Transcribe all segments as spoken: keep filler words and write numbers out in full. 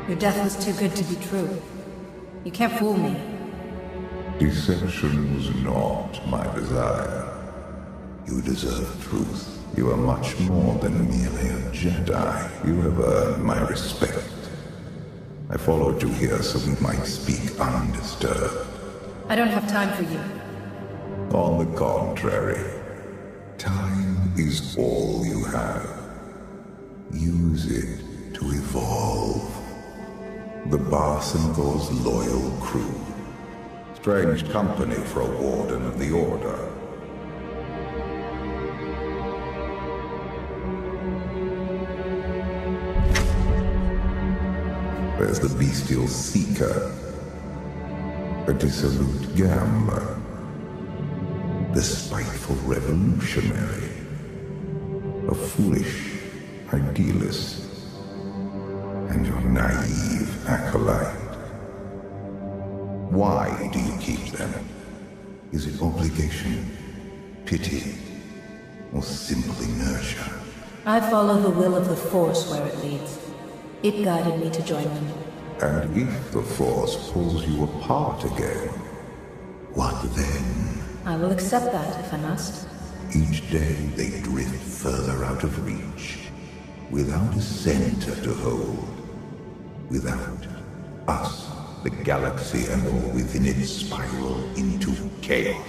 Your death was too good to be true. You can't fool me. Deception was not my desire. You deserve truth. You are much more than merely a Jedi. You have earned my respect. I followed you here so we might speak undisturbed. I don't have time for you. On the contrary, time is all you have. Use it to evolve. The Barsen'thor's loyal crew. Strange company for a warden of the Order. There's the bestial Seeker. A dissolute gambler. The spiteful revolutionary. A foolish idealist. And your naive acolyte. Why do you keep them? Is it obligation, pity, or simply inertia? I follow the will of the Force where it leads. It guided me to join them. And if the Force pulls you apart again, what then? I will accept that if I must. Each day they drift further out of reach, without a center to hold, without us. The galaxy and all within it spiral into chaos.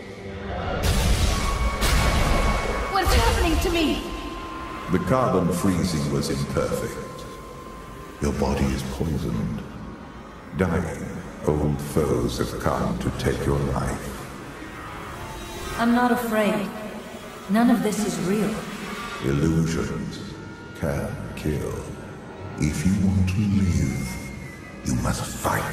What's happening to me? The carbon freezing was imperfect. Your body is poisoned. Dying, old foes have come to take your life. I'm not afraid. None of this is real. Illusions can kill. If you want to live, you must fight.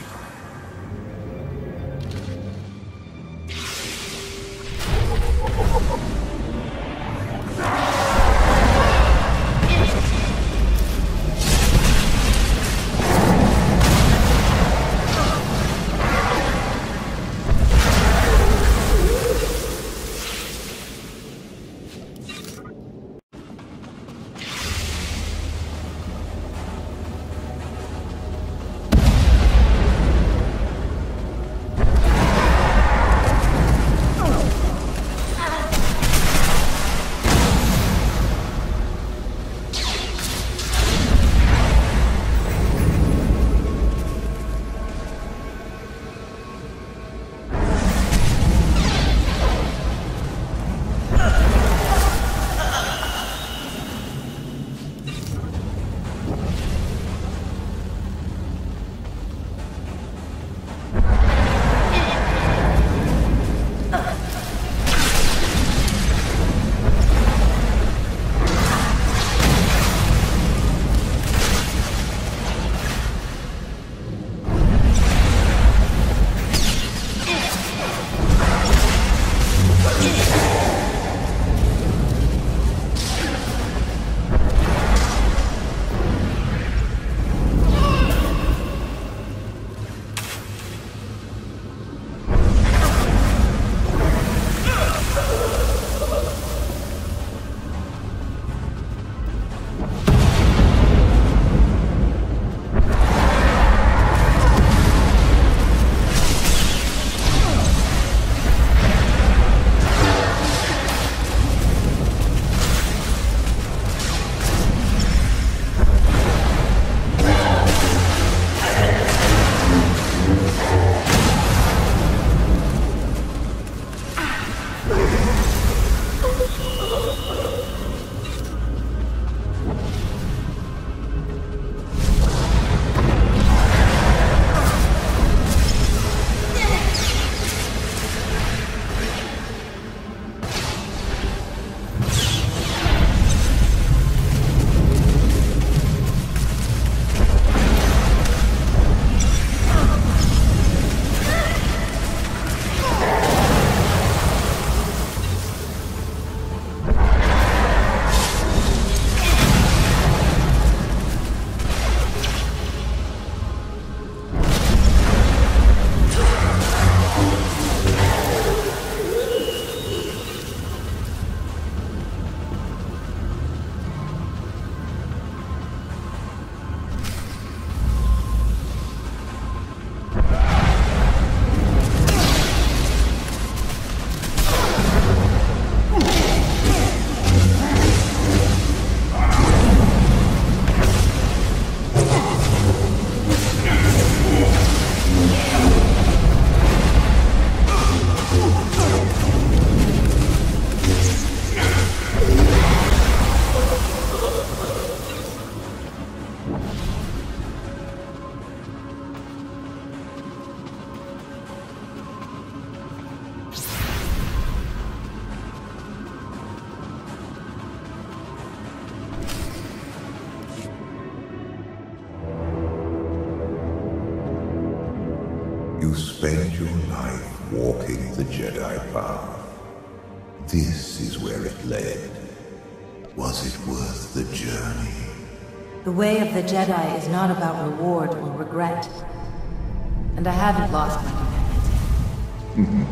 You spent your life walking the Jedi path. This is where it led. Was it worth the journey? The way of the Jedi is not about reward or regret. And I haven't lost my humanity.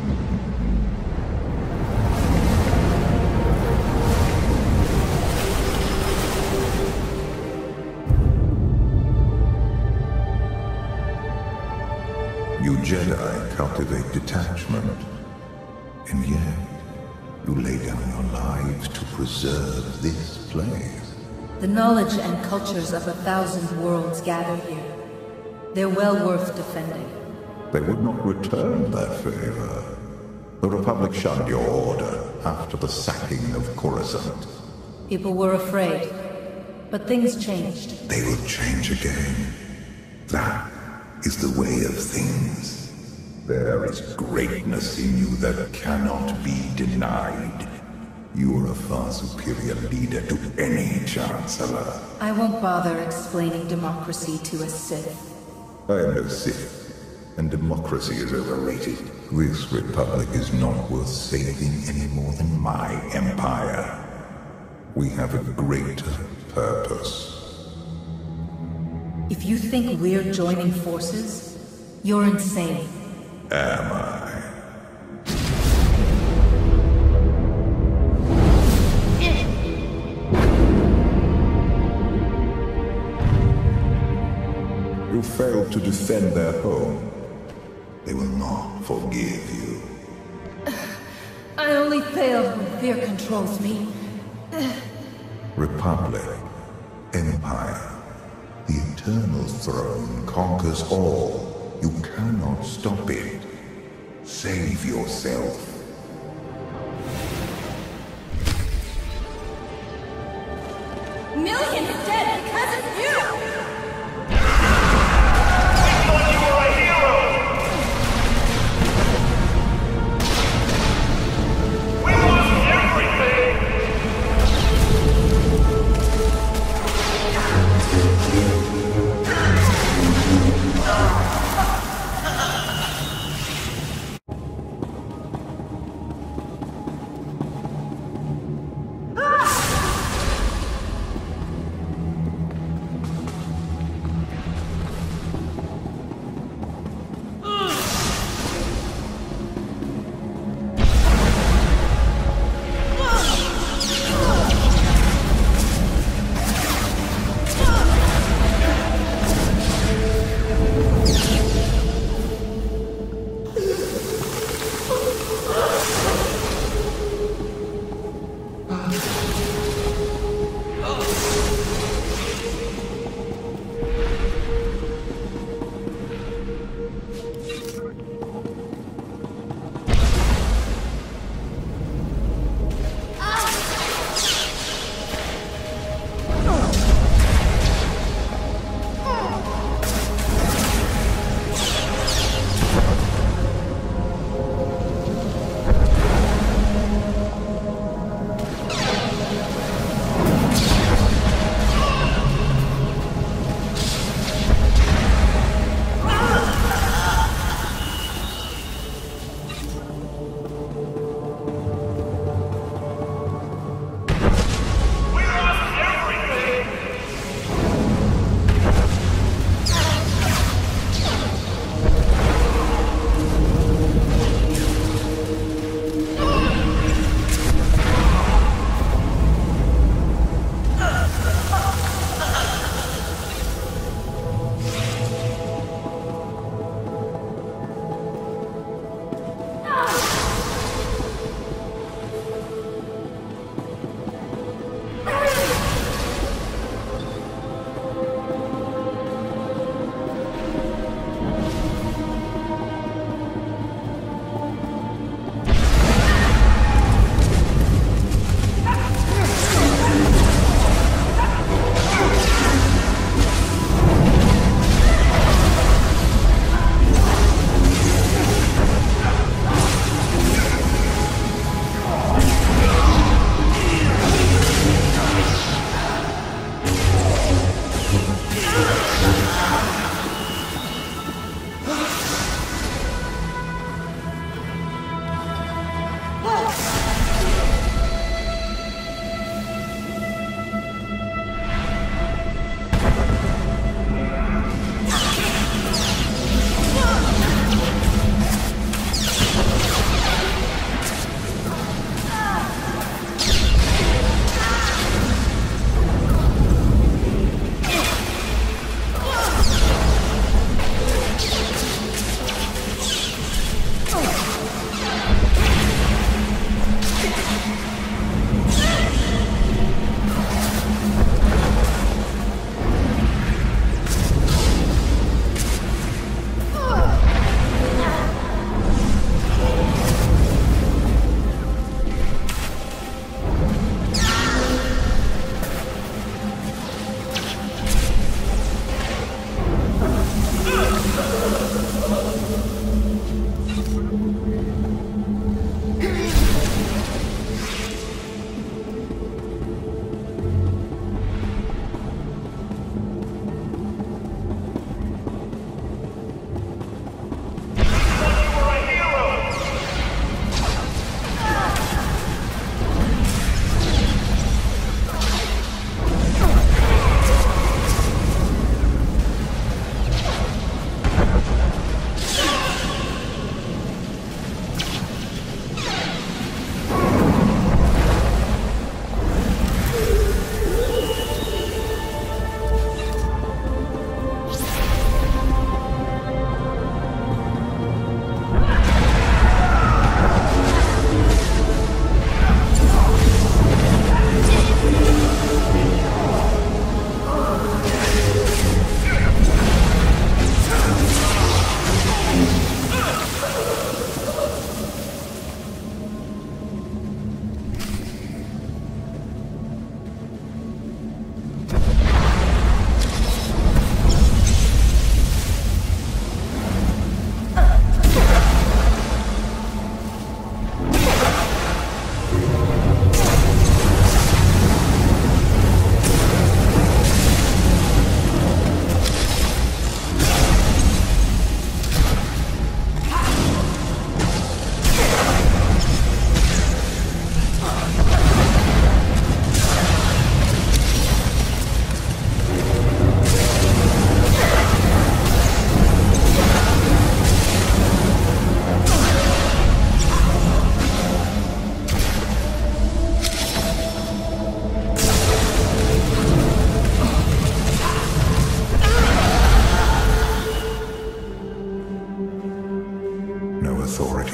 You Jedi cultivate detachment, and yet you lay down your lives to preserve this place. The knowledge and cultures of a thousand worlds gather here. They're well worth defending. They would not return that favor. The Republic shunned your order after the sacking of Coruscant. People were afraid, but things changed. They will change again. That is the way of things. There is greatness in you that cannot be denied. You are a far superior leader to any Chancellor. I won't bother explaining democracy to a Sith. I am no Sith, and democracy is overrated. This Republic is not worth saving any more than my Empire. We have a greater purpose. If you think we're joining forces, you're insane. Am I? You failed to defend their home. They will not forgive you. I only failed when fear controls me. Republic, Empire. The eternal throne conquers all. You cannot stop it. Save yourself. Millions dead because of you! We thought you were a hero! We lost everything!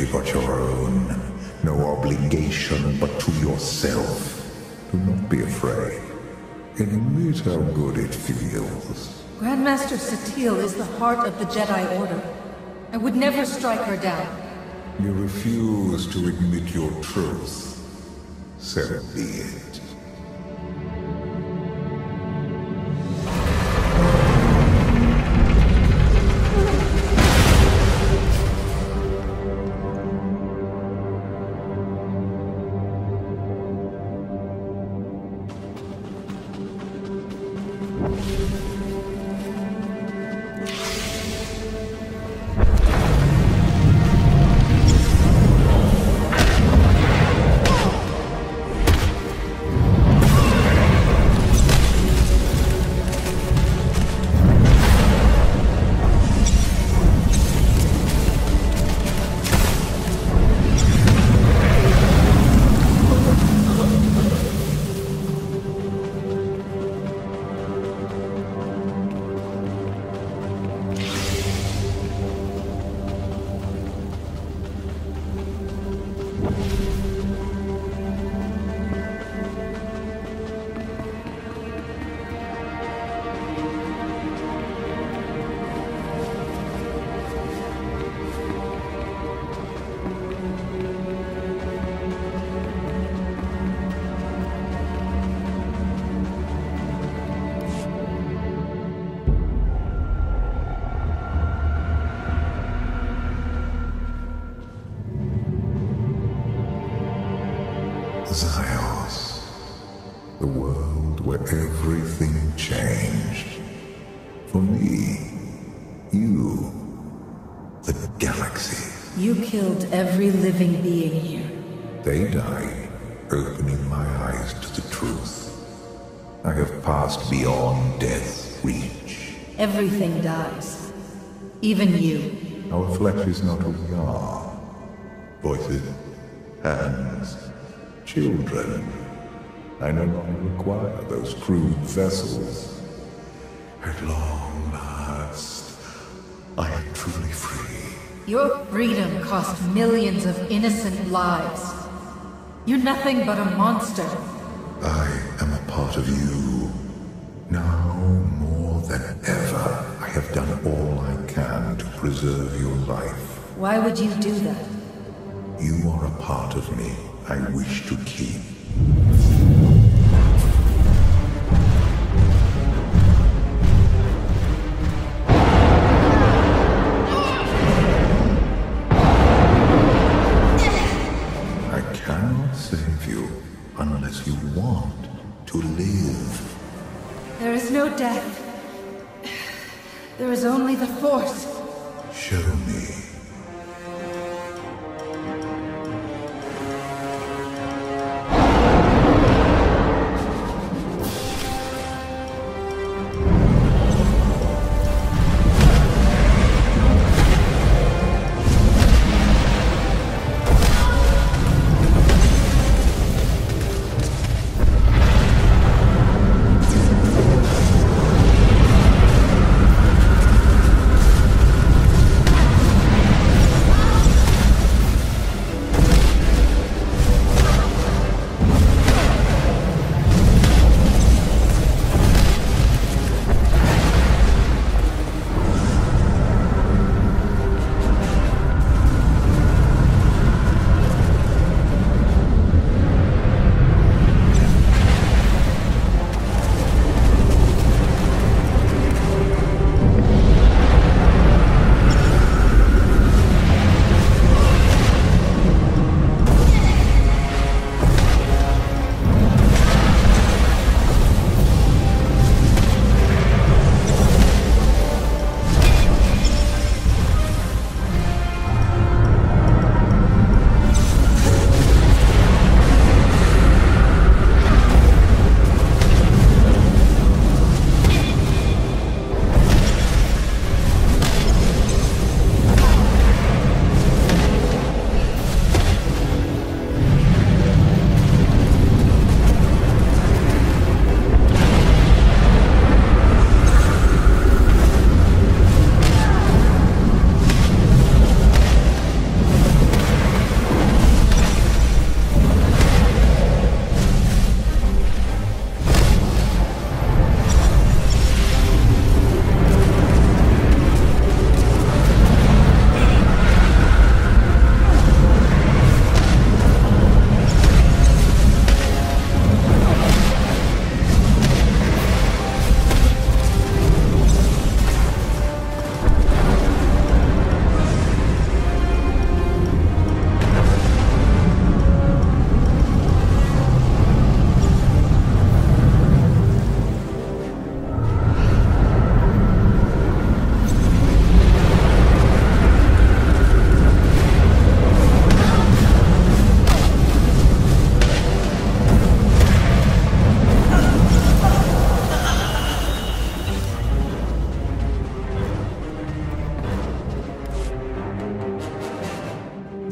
but your own. No obligation but to yourself. Do not be afraid. Admit how good it feels. Grandmaster Satele is the heart of the Jedi Order. I would never strike her down. You refuse to admit your truth. So be it. Zios, the world where everything changed. For me, you, the galaxy. You killed every living being here. They died, opening my eyes to the truth. I have passed beyond death's reach. Everything dies. Even you. Our flesh is not who we are. Voices, hands, children. I no longer require those crude vessels. At long last, I am truly free. Your freedom cost millions of innocent lives. You're nothing but a monster. I am a part of you. Now more than ever, I have done all I can to preserve your life. Why would you do that? You are a part of me I wish to keep. I cannot save you unless you want to live. There is no death. There is only the Force. Show me.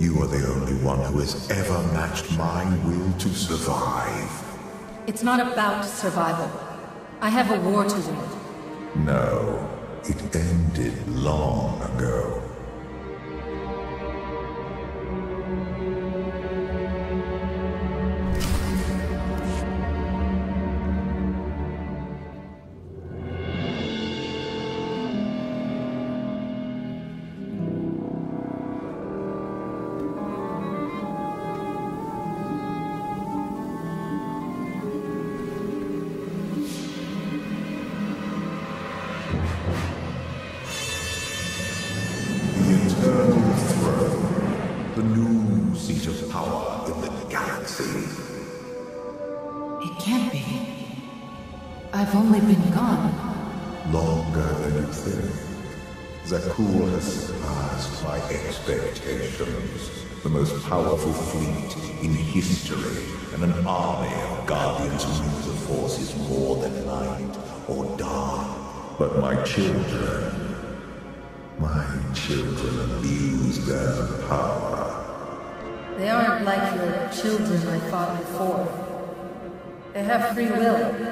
You are the only one who has ever matched my will to survive. It's not about survival. I have a war to win. No, it ended long ago. I've only been gone. Longer than you think. Zakuul has surpassed my expectations. The most powerful fleet in history, and an army of guardians who use the forces more than light or dark. But my children, my children abuse their power. They aren't like your children I fought before. They have free will.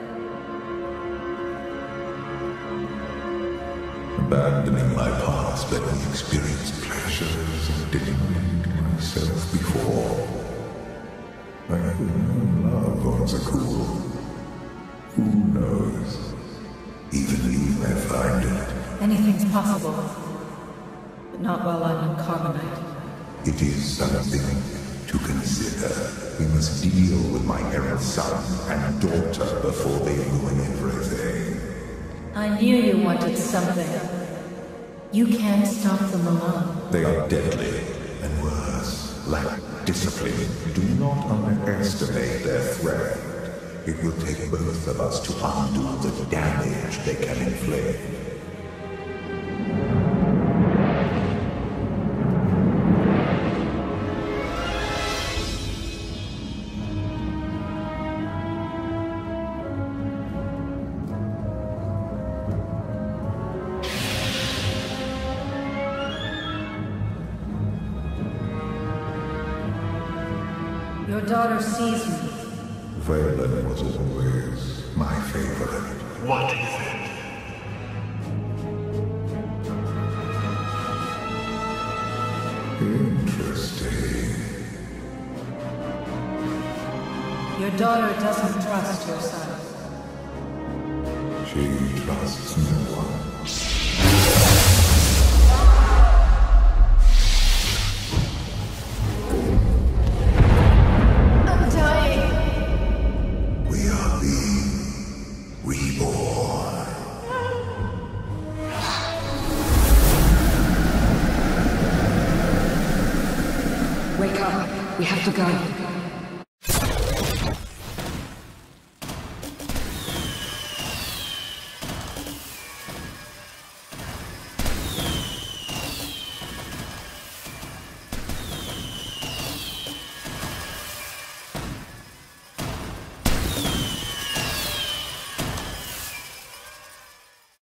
Abandoning my past, let me experience pleasures I didn't need myself before. I have no love on Zakuul. Who knows? Even you may find it. Anything's possible. But not while I'm on carbonite. It is something to consider. We must deal with my errant son and daughter before they ruin everything. I knew you wanted something. You can't stop them alone. They are deadly, and worse, lack discipline. Do not underestimate their threat. It will take both of us to undo the damage they can inflict. Your daughter sees me. Valen was always my favorite. What is it? Interesting. Your daughter doesn't trust your son. She trusts no one. Wake up. We have to go.